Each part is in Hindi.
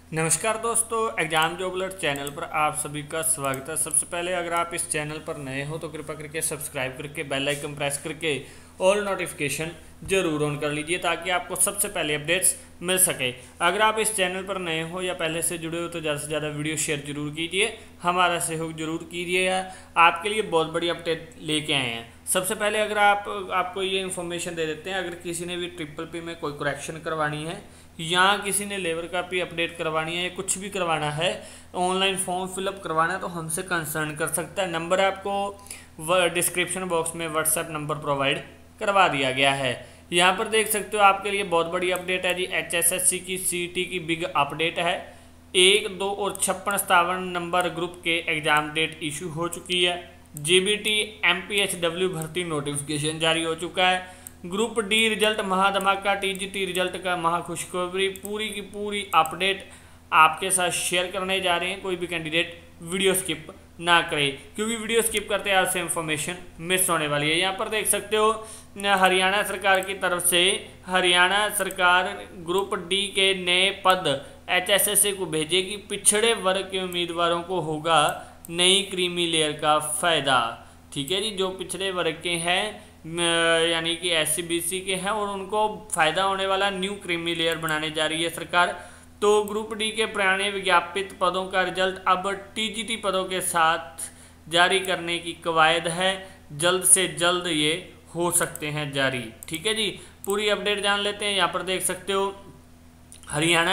नमस्कार दोस्तों, एग्जाम जॉब अलर्ट चैनल पर आप सभी का स्वागत है। सबसे पहले अगर आप इस चैनल पर नए हो तो कृपया करके सब्सक्राइब करके बेल आइकन प्रेस करके ऑल नोटिफिकेशन जरूर ऑन कर लीजिए ताकि आपको सबसे पहले अपडेट्स मिल सके। अगर आप इस चैनल पर नए हो या पहले से जुड़े हो तो ज़्यादा से ज़्यादा वीडियो शेयर जरूर कीजिए, हमारा सहयोग जरूर कीजिएगा। आपके लिए बहुत बड़ी अपडेट लेके आए हैं। सबसे पहले अगर आपको ये इन्फॉर्मेशन दे देते हैं, अगर किसी ने भी ट्रिपल पी में कोई करेक्शन करवानी है या किसी ने लेबर का भी अपडेट करवानी है या कुछ भी करवाना है, ऑनलाइन फॉर्म फिलअप करवाना है तो हमसे कंसर्न कर सकता है। नंबर आपको डिस्क्रिप्शन बॉक्स में व्हाट्सएप नंबर प्रोवाइड करवा दिया गया है। यहाँ पर देख सकते हो आपके लिए बहुत बड़ी अपडेट है जी। HSSC की CET की बिग अपडेट है। 1, 2 और 56-57 नंबर ग्रुप के एग्जाम डेट इशू हो चुकी है। GBT MPHW भर्ती नोटिफिकेशन जारी हो चुका है। ग्रुप डी रिजल्ट महाधमाका, TGT रिजल्ट का महाखुशखबरी, पूरी की पूरी अपडेट आपके साथ शेयर करने जा रहे हैं। कोई भी कैंडिडेट वीडियो स्किप ना करे क्योंकि वीडियो स्किप करते हैं आपसे इंफॉर्मेशन मिस होने वाली है। यहाँ पर देख सकते हो हरियाणा सरकार की तरफ से हरियाणा सरकार ग्रुप डी के नए पद HSSC को भेजेगी। पिछड़े वर्ग के उम्मीदवारों को होगा नई क्रीमी लेयर का फ़ायदा। ठीक है जी, जो पिछड़े वर्ग के हैं यानी कि SC BC के हैं और उनको फ़ायदा होने वाला न्यू क्रीमी लेयर बनाने जा रही है सरकार। तो ग्रुप डी के पुराने विज्ञापित पदों का रिजल्ट अब TGT पदों के साथ जारी करने की कवायद है। जल्द से जल्द ये हो सकते हैं जारी। ठीक है जी, पूरी अपडेट जान लेते हैं। यहाँ पर देख सकते हो हरियाणा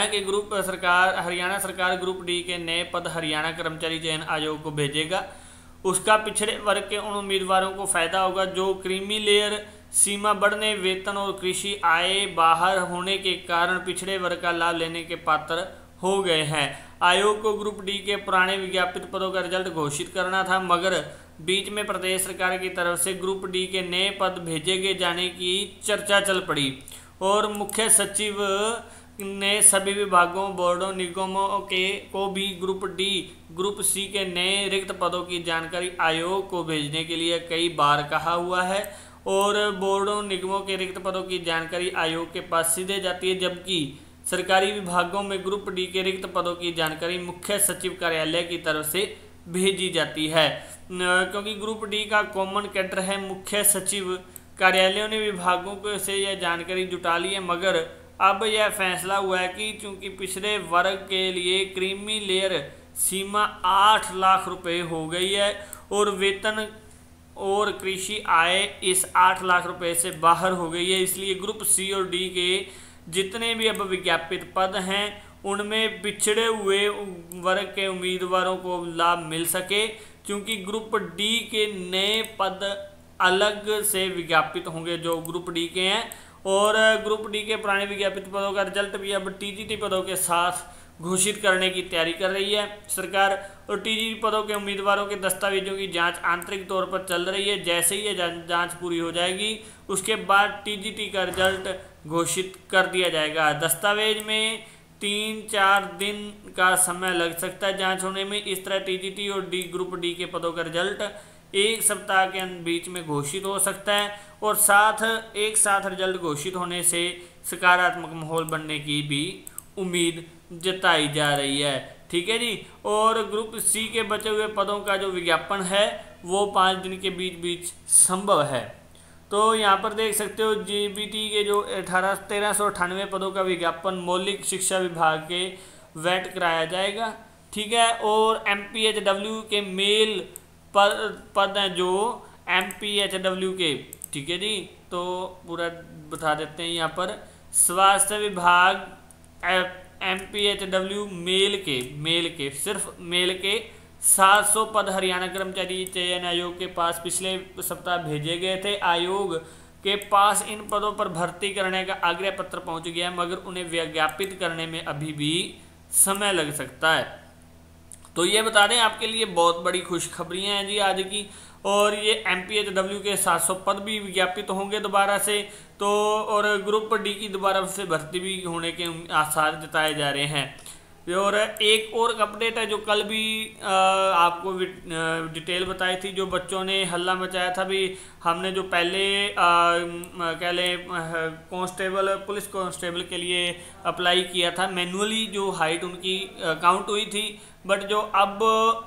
सरकार ग्रुप डी के नए पद हरियाणा कर्मचारी चयन आयोग को भेजेगा। उसका पिछड़े वर्ग के उन उम्मीदवारों को फायदा होगा जो क्रीमी लेयर सीमा बढ़ने, वेतन और कृषि आय बाहर होने के कारण पिछड़े वर्ग का लाभ लेने के पात्र हो गए हैं। आयोग को ग्रुप डी के पुराने विज्ञापित पदों का रिजल्ट घोषित करना था, मगर बीच में प्रदेश सरकार की तरफ से ग्रुप डी के नए पद भेजे जाने की चर्चा चल पड़ी और मुख्य सचिव ने सभी विभागों, बोर्डों, निगमों को भी ग्रुप डी, ग्रुप सी के नए रिक्त पदों की जानकारी आयोग को भेजने के लिए कई बार कहा हुआ है और बोर्डों, निगमों के रिक्त पदों की जानकारी आयोग के पास सीधे जाती है, जबकि सरकारी विभागों में ग्रुप डी के रिक्त पदों की जानकारी मुख्य सचिव कार्यालय की तरफ से भेजी जाती है। क्योंकि ग्रुप डी का कॉमन कैडर है, मुख्य सचिव कार्यालयों ने विभागों से यह जानकारी जुटा ली है, मगर अब यह फैसला हुआ है कि चूंकि पिछड़े वर्ग के लिए क्रीमी लेयर सीमा 8 लाख रुपए हो गई है और वेतन और कृषि आय इस 8 लाख रुपए से बाहर हो गई है, इसलिए ग्रुप सी और डी के जितने भी अब विज्ञापित पद हैं उनमें पिछड़े हुए वर्ग के उम्मीदवारों को लाभ मिल सके। क्योंकि ग्रुप डी के नए पद अलग से विज्ञापित होंगे जो ग्रुप डी के हैं और ग्रुप डी के पुराने विज्ञापित पदों का रिजल्ट भी अब TGT पदों के साथ घोषित करने की तैयारी कर रही है सरकार। और TGT पदों के उम्मीदवारों के दस्तावेजों की जांच आंतरिक तौर पर चल रही है। जैसे ही ये जांच पूरी हो जाएगी उसके बाद TGT का रिजल्ट घोषित कर दिया जाएगा। दस्तावेज में 3-4 दिन का समय लग सकता है जाँच होने में। इस तरह TGT और ग्रुप डी के पदों का रिजल्ट 1 सप्ताह के बीच में घोषित हो सकता है और एक साथ रिजल्ट घोषित होने से सकारात्मक माहौल बनने की भी उम्मीद जताई जा रही है। ठीक है जी, और ग्रुप सी के बचे हुए पदों का जो विज्ञापन है वो 5 दिन के बीच संभव है। तो यहाँ पर देख सकते हो GBT के जो 1398 पदों का विज्ञापन मौलिक शिक्षा विभाग के वेट कराया जाएगा। ठीक है, और MPHW के मेल पद हैं जो MPHW के। ठीक है जी, तो पूरा बता देते हैं। यहाँ पर स्वास्थ्य विभाग MPHW मेल के सिर्फ मेल के 700 पद हरियाणा कर्मचारी चयन आयोग के पास पिछले सप्ताह भेजे गए थे। आयोग के पास इन पदों पर भर्ती करने का आग्रह पत्र पहुंच गया है, मगर उन्हें विज्ञापित करने में अभी भी समय लग सकता है। तो ये बता दें आपके लिए बहुत बड़ी खुशखबरियाँ हैं जी आज की। और ये MPHW के 700 पद भी विज्ञापित होंगे दोबारा से, तो और ग्रुप डी की दोबारा से भर्ती भी होने के आसार जताए जा रहे हैं। और एक और अपडेट है जो कल भी आपको डिटेल बताई थी, जो बच्चों ने हल्ला मचाया था भी हमने जो पहले कह लें कांस्टेबल पुलिस कांस्टेबल के लिए अप्लाई किया था, मैनुअली जो हाइट उनकी काउंट हुई थी, बट जो अब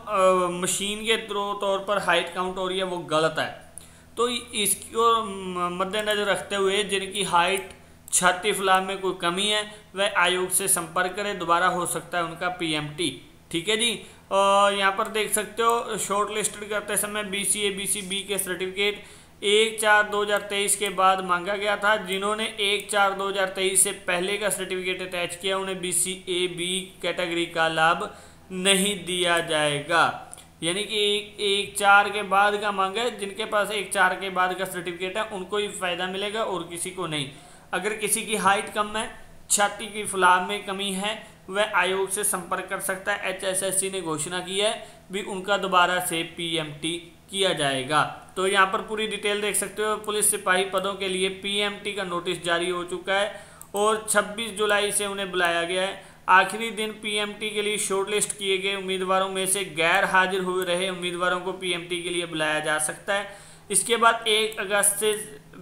मशीन के तौर पर हाइट काउंट हो रही है वो गलत है। तो इसको मद्देनजर रखते हुए जिनकी हाइट छाती फलाव में कोई कमी है वह आयोग से संपर्क करें, दोबारा हो सकता है उनका पीएमटी। ठीक है जी। यहाँ पर देख सकते हो शॉर्ट लिस्टेड करते समय BCA BCB के सर्टिफिकेट 1/4/2023 के बाद मांगा गया था। जिन्होंने 1/4/2023 से पहले का सर्टिफिकेट अटैच किया उन्हें BCA B कैटेगरी का लाभ नहीं दिया जाएगा। यानी कि 1/4 के बाद का मांगा है, जिनके पास 1/4 के बाद का सर्टिफिकेट है उनको ही फायदा मिलेगा और किसी को नहीं। अगर किसी की हाइट कम है, छाती की फुलाव में कमी है, वह आयोग से संपर्क कर सकता है। HSSC ने घोषणा की है भी उनका दोबारा से PMT किया जाएगा। तो यहाँ पर पूरी डिटेल देख सकते हो। पुलिस सिपाही पदों के लिए PMT का नोटिस जारी हो चुका है और 26 जुलाई से उन्हें बुलाया गया है। आखिरी दिन PMT के लिए शॉर्टलिस्ट किए गए उम्मीदवारों में से गैर हाजिर हुए रहे उम्मीदवारों को PMT के लिए बुलाया जा सकता है। इसके बाद 1 अगस्त से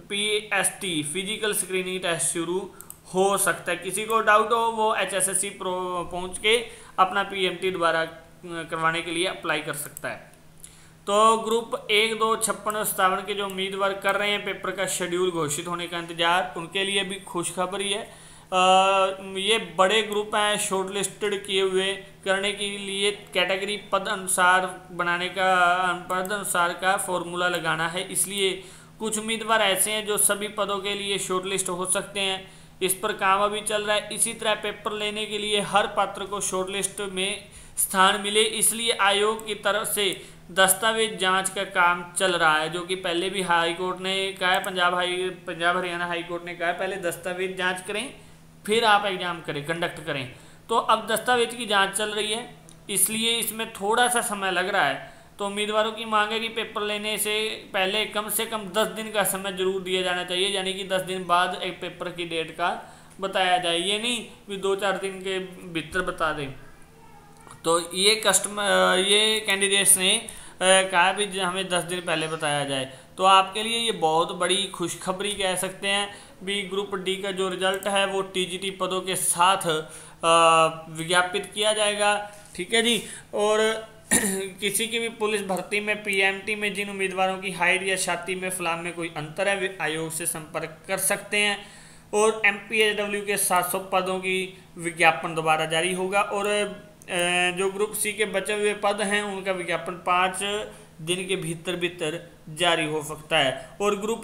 PST फिजिकल स्क्रीनिंग टेस्ट शुरू हो सकता है। किसी को डाउट हो वो HSSC पहुंच के अपना PMT दोबारा करवाने के लिए अप्लाई कर सकता है। तो ग्रुप 1, 2, 56 और 57 के जो उम्मीदवार कर रहे हैं पेपर का शेड्यूल घोषित होने का इंतजार, उनके लिए भी खुशखबरी है। ये बड़े ग्रुप हैं शॉर्ट लिस्टेड किए हुए करने के लिए कैटेगरी पद अनुसार बनाने का पद अनुसार का फॉर्मूला लगाना है। इसलिए कुछ उम्मीदवार ऐसे हैं जो सभी पदों के लिए शॉर्ट लिस्ट हो सकते हैं। इस पर काम अभी चल रहा है। इसी तरह पेपर लेने के लिए हर पात्र को शॉर्ट लिस्ट में स्थान मिले, इसलिए आयोग की तरफ से दस्तावेज जांच का काम चल रहा है, जो कि पहले भी हाई कोर्ट ने कहा है, पंजाब हरियाणा हाई कोर्ट ने कहा है पहले दस्तावेज जांच करें फिर आप एग्जाम करें, कंडक्ट करें। तो अब दस्तावेज की जांच चल रही है, इसलिए इसमें थोड़ा सा समय लग रहा है। तो उम्मीदवारों की मांग है कि पेपर लेने से पहले कम से कम 10 दिन का समय जरूर दिया जाना चाहिए, यानी कि 10 दिन बाद एक पेपर की डेट का बताया जाए। ये नहीं कि 2-4 दिन के भीतर बता दें। तो ये कैंडिडेट्स ने कहा भी हमें 10 दिन पहले बताया जाए। तो आपके लिए ये बहुत बड़ी खुशखबरी कह सकते हैं भी। ग्रुप डी का जो रिजल्ट है वो TGT पदों के साथ विज्ञापित किया जाएगा। ठीक है जी। और किसी की भी पुलिस भर्ती में PMT में जिन उम्मीदवारों की हाइट या छाती में फलाव में कोई अंतर है वे आयोग से संपर्क कर सकते हैं। और MPHW के 700 पदों की विज्ञापन दोबारा जारी होगा। और जो ग्रुप सी के बचे हुए पद हैं उनका विज्ञापन 5 दिन के भीतर जारी हो सकता है। और ग्रुप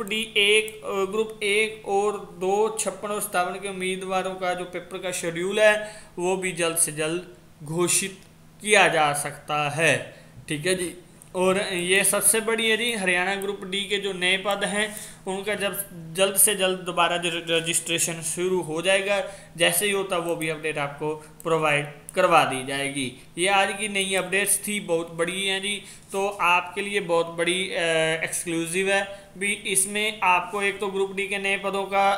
1 और 2, 56 और 57 के उम्मीदवारों का जो पेपर का शेड्यूल है वो भी जल्द से जल्द घोषित किया जा सकता है। ठीक है जी। और ये सबसे बड़ी है जी, हरियाणा ग्रुप डी के जो नए पद हैं उनका जब जल्द से जल्द दोबारा रजिस्ट्रेशन शुरू हो जाएगा। जैसे ही होता वो भी अपडेट आपको प्रोवाइड करवा दी जाएगी। ये आज की नई अपडेट्स थी, बहुत बड़ी हैं जी। तो आपके लिए बहुत बड़ी एक्सक्लूसिव है भी। इसमें आपको एक तो ग्रुप डी के नए पदों का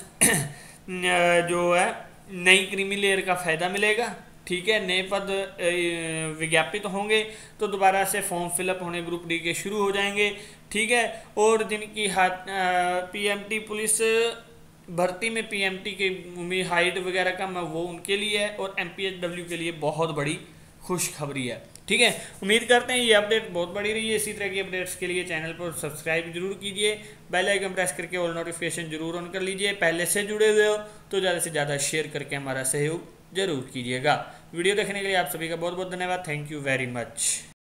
जो है नई क्रीमी लेयर का फ़ायदा मिलेगा। ठीक है, नए पद विज्ञापित होंगे तो दोबारा से फॉर्म फिलअप होने ग्रुप डी के शुरू हो जाएंगे। ठीक है। और जिनकी PMT पुलिस भर्ती में PMT की हाइट वगैरह कम है वो उनके लिए है। और MPHW के लिए बहुत बड़ी खुशखबरी है। ठीक है, उम्मीद करते हैं ये अपडेट बहुत बड़ी रही है। इसी तरह की अपडेट्स के लिए चैनल पर सब्सक्राइब जरूर कीजिए, बेल आइकन प्रेस करके ऑल नोटिफिकेशन जरूर ऑन कर लीजिए। पहले से जुड़े हुए हो तो ज़्यादा से ज़्यादा शेयर करके हमारा सहयोग जरूर कीजिएगा। वीडियो देखने के लिए आप सभी का बहुत बहुत धन्यवाद। Thank you very much.